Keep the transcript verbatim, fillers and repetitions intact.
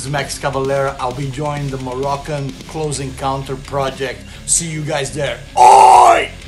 Max Cavalera. I'll be joining the Moroccan Close Encounter project. See you guys there. Oi!